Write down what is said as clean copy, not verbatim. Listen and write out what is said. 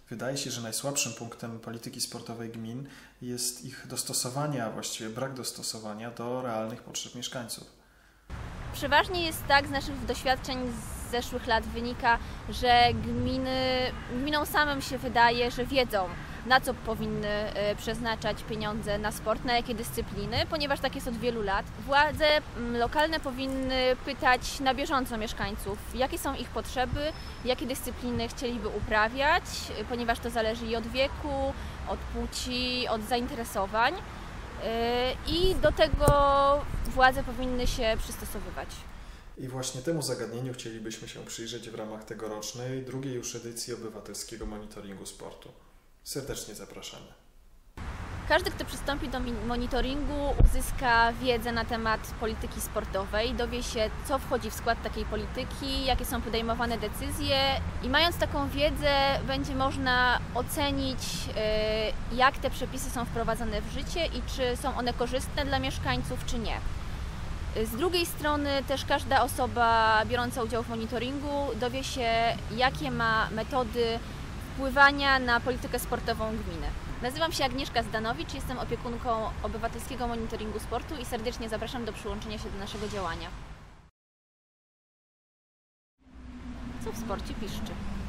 Wydaje się, że najsłabszym punktem polityki sportowej gmin jest ich dostosowanie, a właściwie brak dostosowania do realnych potrzeb mieszkańców. Przeważnie jest tak, z naszych doświadczeń z zeszłych lat wynika, że gminom samym się wydaje, że wiedzą, na co powinny przeznaczać pieniądze na sport, na jakie dyscypliny, ponieważ tak jest od wielu lat. Władze lokalne powinny pytać na bieżąco mieszkańców, jakie są ich potrzeby, jakie dyscypliny chcieliby uprawiać, ponieważ to zależy i od wieku, od płci, od zainteresowań. I do tego władze powinny się przystosowywać. I właśnie temu zagadnieniu chcielibyśmy się przyjrzeć w ramach tegorocznej, drugiej już edycji obywatelskiego monitoringu sportu. Serdecznie zapraszamy. Każdy, kto przystąpi do monitoringu, uzyska wiedzę na temat polityki sportowej, dowie się, co wchodzi w skład takiej polityki, jakie są podejmowane decyzje i mając taką wiedzę, będzie można ocenić, jak te przepisy są wprowadzane w życie i czy są one korzystne dla mieszkańców, czy nie. Z drugiej strony też każda osoba biorąca udział w monitoringu dowie się, jakie ma metody wpływania na politykę sportową gminy. Nazywam się Agnieszka Zdanowicz, jestem opiekunką obywatelskiego monitoringu sportu i serdecznie zapraszam do przyłączenia się do naszego działania. Co w sporcie piszczy?